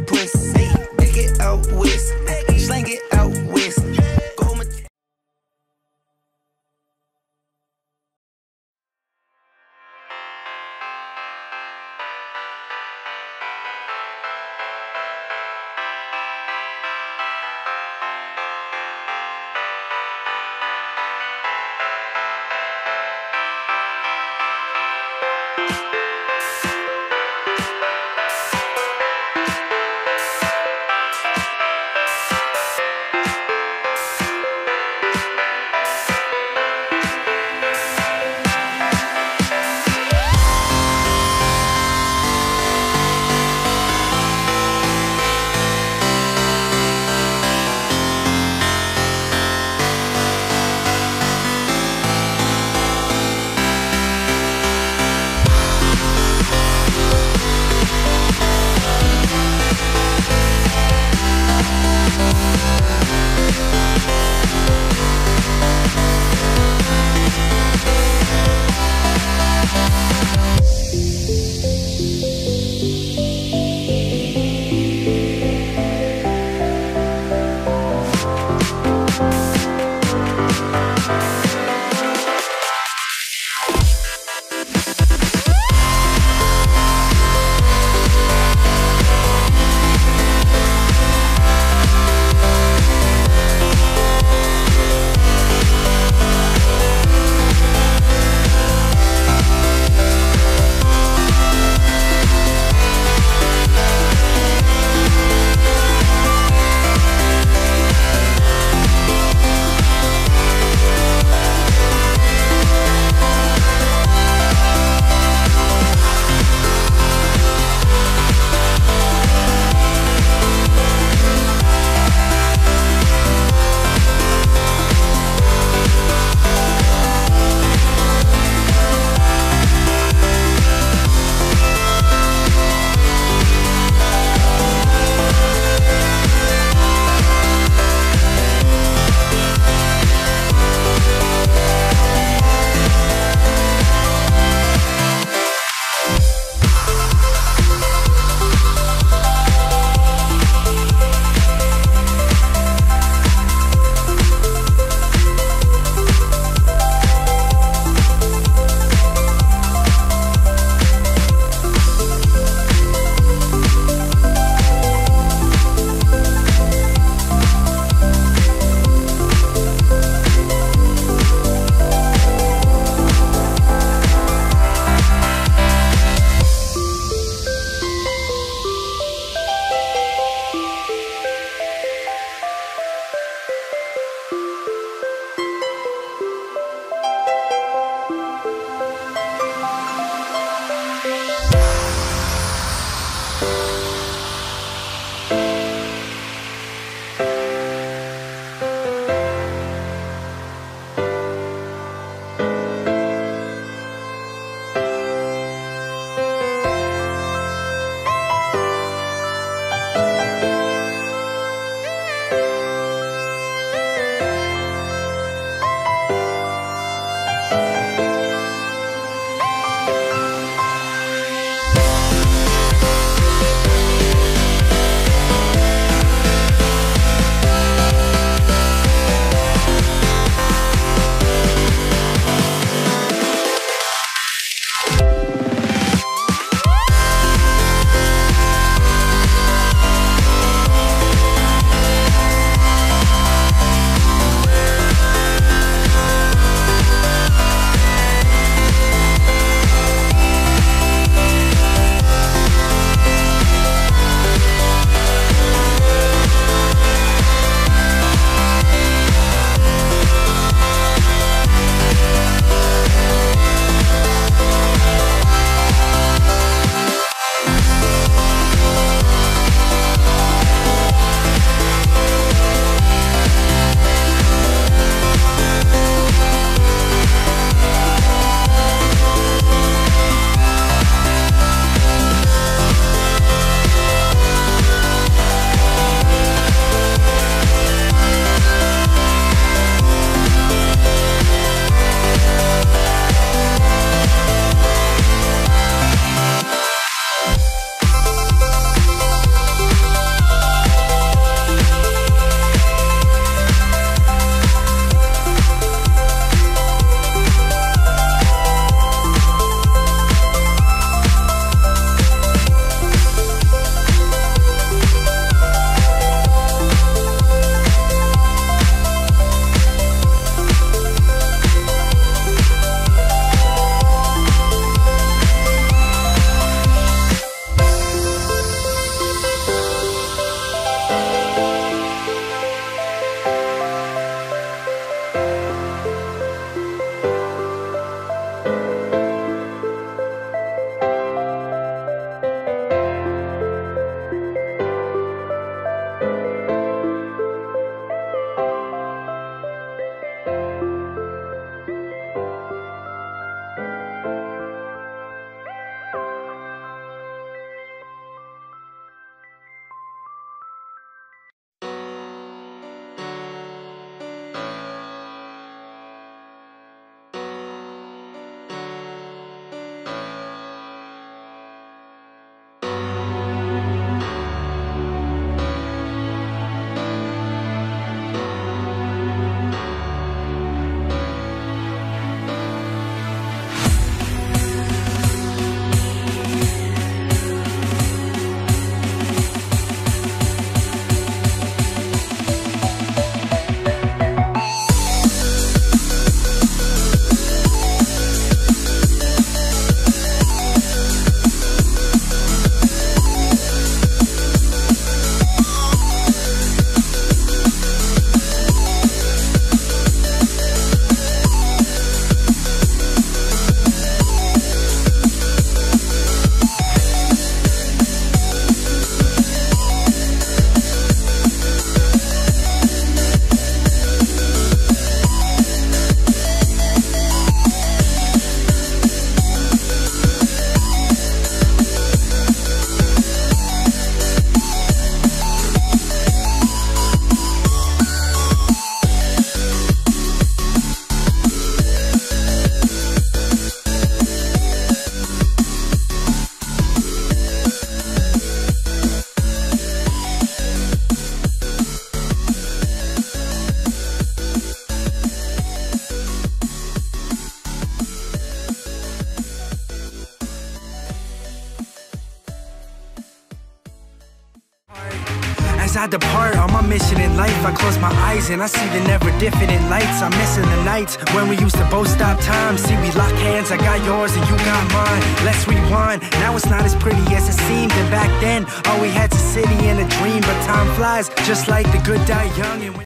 pussy. Take it out west, slang it out west. As I depart on my mission in life, I close my eyes and I see the never different lights. I'm missing the nights when we used to both stop time. See, we lock hands, I got yours and you got mine. Let's rewind, now it's not as pretty as it seemed. And back then, all we had's a city and a dream. But time flies, just like the good die young. And